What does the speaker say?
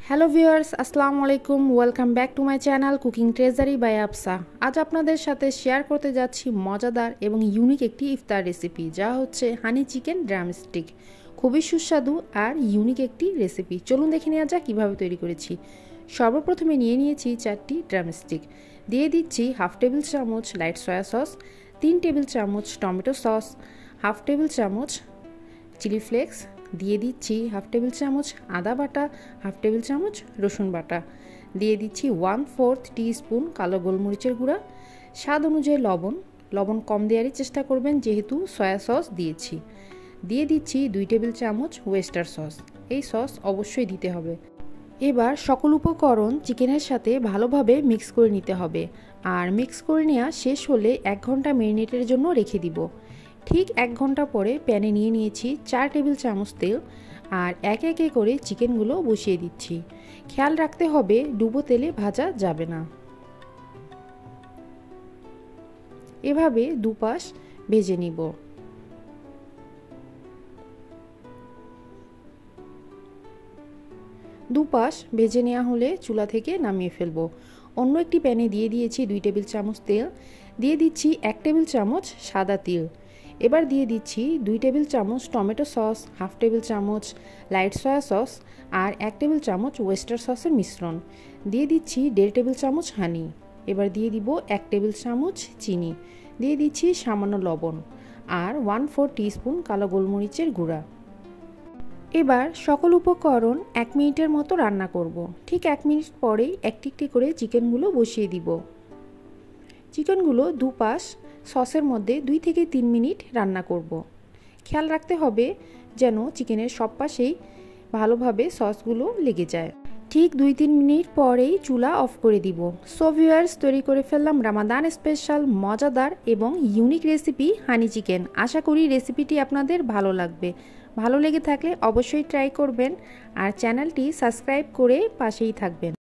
Hello viewers, আসসালামু আলাইকুম। Welcome back to my channel cooking treasury by Afsa. আজ আপনাদের সাথে শেয়ার করতে যাচ্ছি মজাদার এবং ইউনিক একটি ইফতার রেসিপি, যা হচ্ছে হানি চিকেন ড্রামস্টিক। খুবই সুস্বাদু আর ইউনিক একটি রেসিপি। চলুন দেখে নেওয়া যাক কীভাবে তৈরি করেছি। সর্বপ্রথমে নিয়ে নিয়েছি 4টি ড্রামস্টিক। দিয়ে দিচ্ছি হাফ টেবিল চামচ লাইট সয়া সস, 3 টেবিল চামচ টমেটো সস, হাফ টেবিল চামচ চিলি ফ্লেক্স, দিয়ে দিচ্ছি হাফ টেবিল চামচ আদা বাটা, হাফ টেবিল চামচ রসুন বাটা, দিয়ে দিচ্ছি 1/4 টিস্পুন কালো গোলমরিচের গুঁড়া, স্বাদ অনুযায়ী লবণ কম দেওয়ারই চেষ্টা করবেন যেহেতু সয়া সস দিয়েছি। দিয়ে দিচ্ছি 2 টেবিল চামচ ওয়েস্টার সস, এই সস অবশ্যই দিতে হবে। এবার সকল উপকরণ চিকেনের সাথে ভালোভাবে মিক্স করে নিতে হবে, আর মিক্স করে নেওয়া শেষ হলে 1 ঘন্টা ম্যারিনেটের জন্য রেখে দিব। ঠিক 1 ঘন্টা পরে প্যানে নিয়ে নিয়েছি 4 টেবিল চামচ তেল, আর একে একে করে চিকেনগুলো বসিয়ে দিচ্ছি। খেয়াল রাখতে হবে ডুবো তেলে ভাজা যাবে না। এভাবে দুপাশ ভেজে নিব। দুপাশ ভেজে নেওয়া হলে চুলা থেকে নামিয়ে ফেলবো। অন্য একটি প্যানে দিয়ে দিয়েছি 2 টেবিল চামচ তেল, দিয়ে দিচ্ছি 1 টেবিল চামচ সাদা তিল। এবার দিয়ে দিচ্ছি 2 টেবিল চামচ টমেটো সস, হাফ টেবিল চামচ লাইট সয়া সস আর 1 টেবিল চামচ ওয়েস্টার সসের মিশ্রণ। দিয়ে দিচ্ছি 1.5 টেবিল চামচ হানি। এবার দিয়ে দিব 1 টেবিল চামচ চিনি, দিয়ে দিচ্ছি সামান্য লবণ আর 1/4 টিস্পুন কালো গোলমরিচের গুঁড়া। এবার সকল উপকরণ 1 মিনিটের মতো রান্না করব। ঠিক 1 মিনিট পরেই একটি একটি করে চিকেনগুলো বসিয়ে দিব। চিকেনগুলো দুপাশ সসের মধ্যে 2 থেকে 3 মিনিট রান্না করব। খেয়াল রাখতে হবে যেন চিকেনের সব পাশেই ভালোভাবে সসগুলো লেগে যায়। ঠিক 2-3 মিনিট পরেই চুলা অফ করে দিব। সো ভিউয়ার্স, তৈরি করে ফেললাম রামাদান স্পেশাল মজাদার এবং ইউনিক রেসিপি হানি চিকেন। আশা করি রেসিপিটি আপনাদের ভালো লাগবে। ভালো লেগে থাকলে অবশ্যই ট্রাই করবেন আর চ্যানেলটি সাবস্ক্রাইব করে পাশেই থাকবেন।